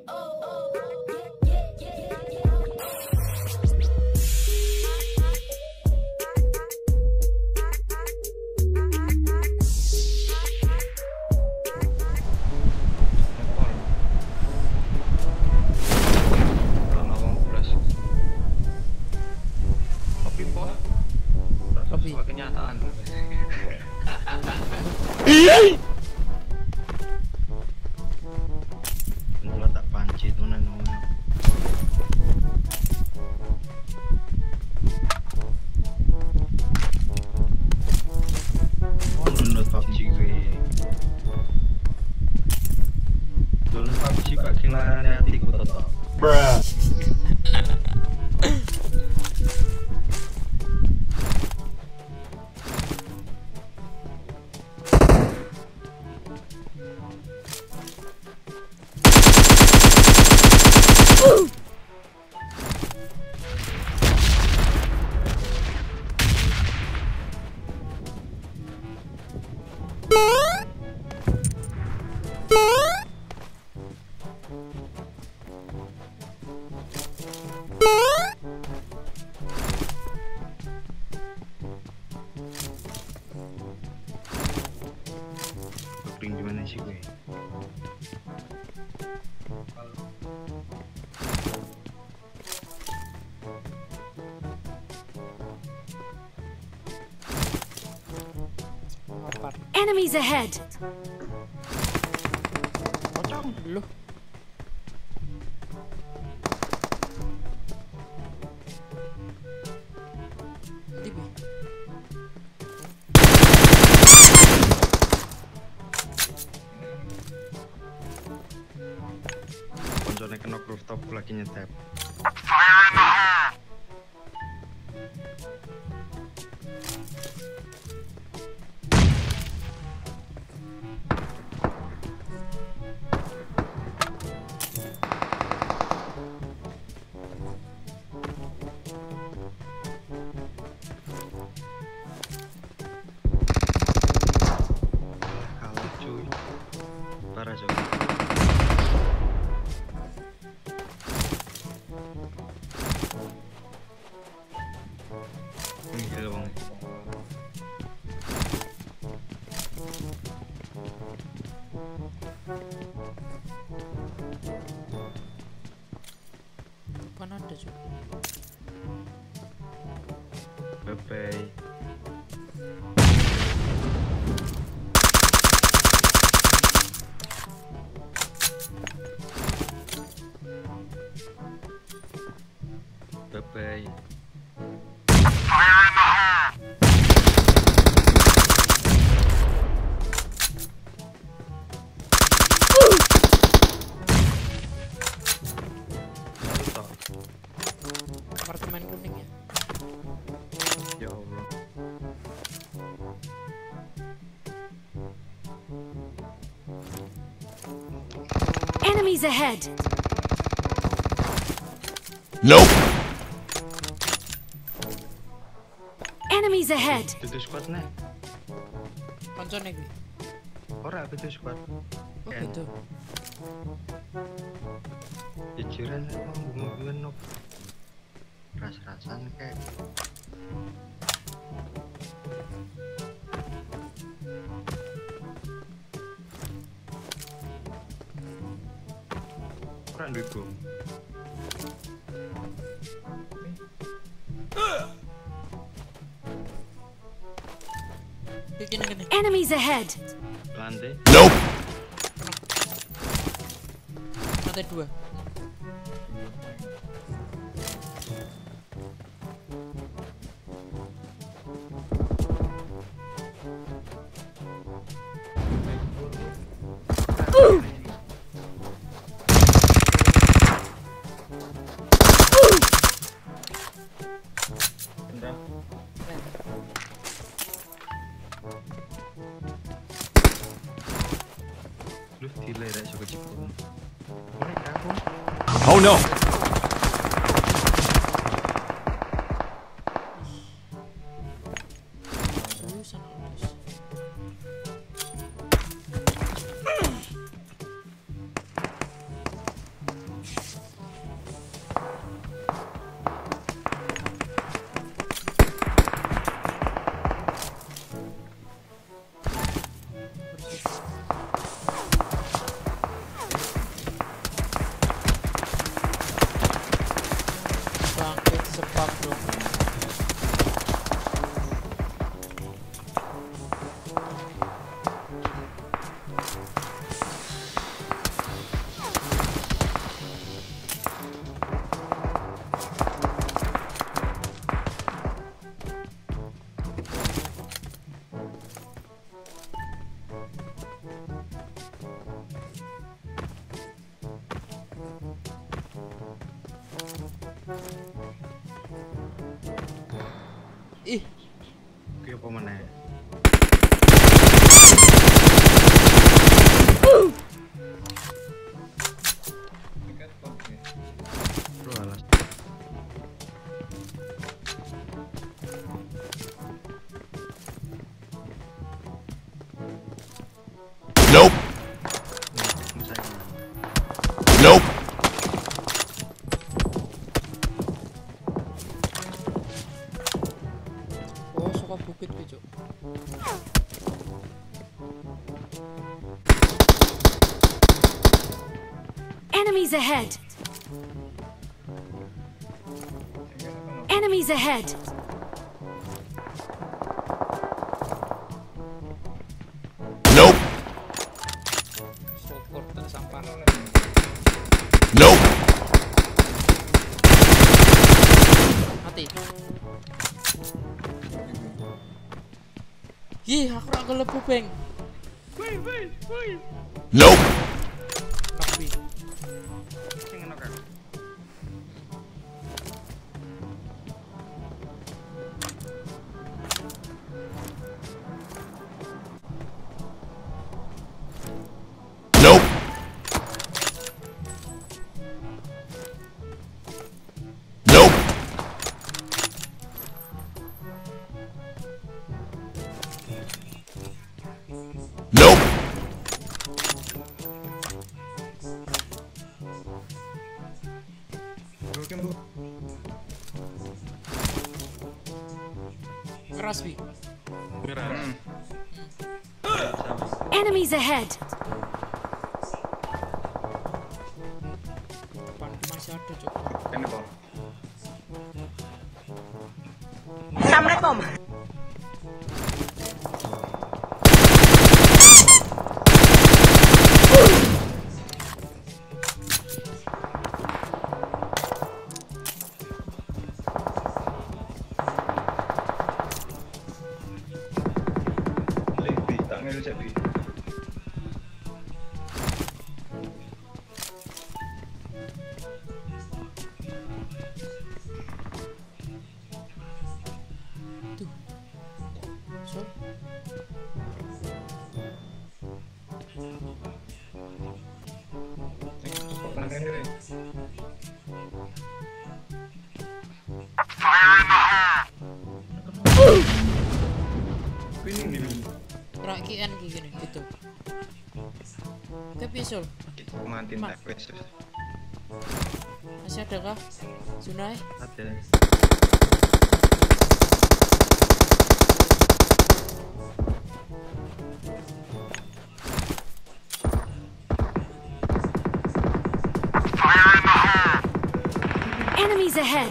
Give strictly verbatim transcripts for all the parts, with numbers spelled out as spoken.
Kenyataan. Kalau tak panci itu nang. Oh, download P U B G gue. Download P U B G Pak sing larane atiku to. Bruh. Gimana sih gue? Enemies ahead. Pocong dulu. Konsolnya kena rooftop lagi nyetep. Kalah cuy. Parah coy. Gila bang. Kan ada juga. Bye-bye. Bye-bye. Apartemen kuning ya. Ya Allah. Enemies ahead. Nope. Enemies ahead. Itu squad nih. Koncone iki. Ora itu squad. Oh gitu. Jajaran emang bunga-bunga nok. Ras-rasan kayak. Ora duwe bom. Gini gini. Enemies ahead. Lantai. Nope. Lantai dua. Lu delay rek suka jebol. Ini aku. Oh no. Seriusan terus. Nope. Oh, suka bukit kuwi, Cuk. Enemies ahead. Enemies ahead. Nope. Syukur tak sampah. Nope. Mati. Ih, aku ora kelebu, Beng. Nope. Nok. Sing ngono kan. Nope. Nope. Nope. Broken bro. Keras, Wi. Keras. Enemies ahead. Depan masih ada, Cuk. Kene bom. Assalamualaikum. Lebih tak ngel cek bi. Tuh. So, Kok nang kene. Kuwi ning rak ki en ki gini gitu. Oke, pisul. mantin tak wes. Masih ada kah? Sunai? Ada. Enemies ahead.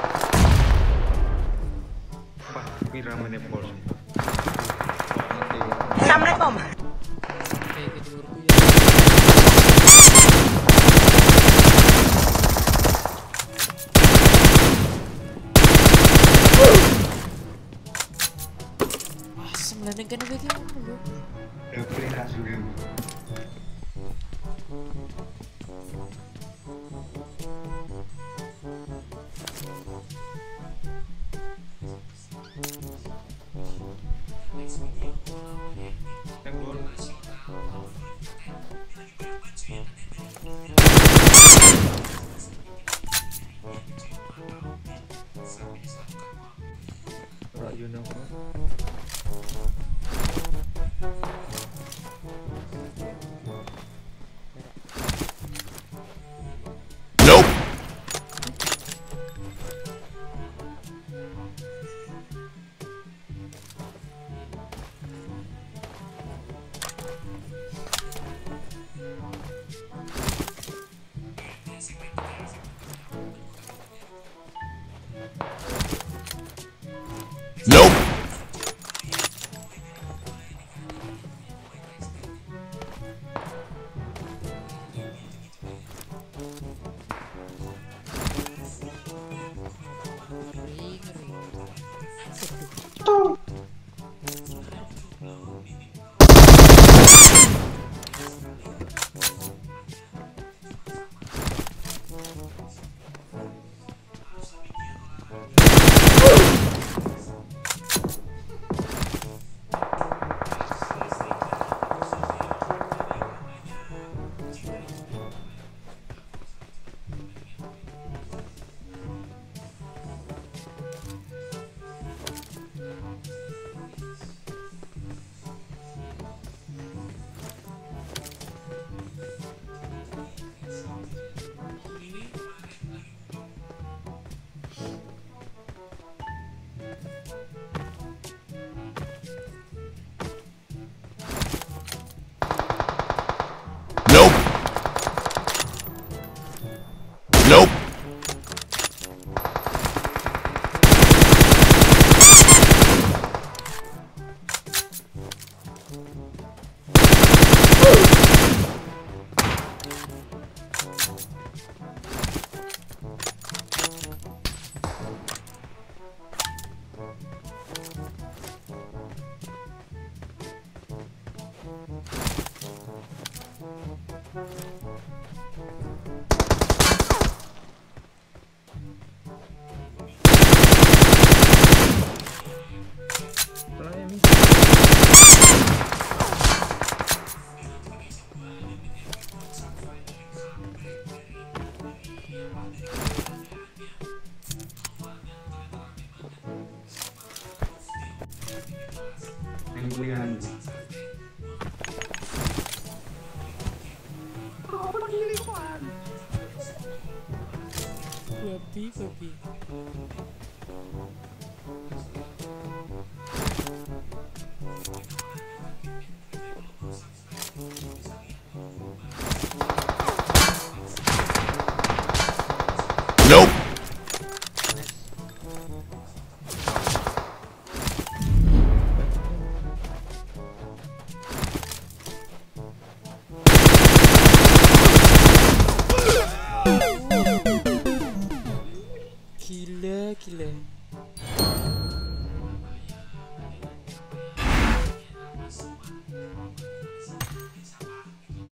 Wah, mira menepol. Assalamualaikum. Oke, gitu menurutku ya. Wah, sembilan kan iki ngono lho. Double hasil. You know Nope. Nope. Ngeri, ngeri. Nope. Penggulian. Babi, babi. Nope. Gila, gila.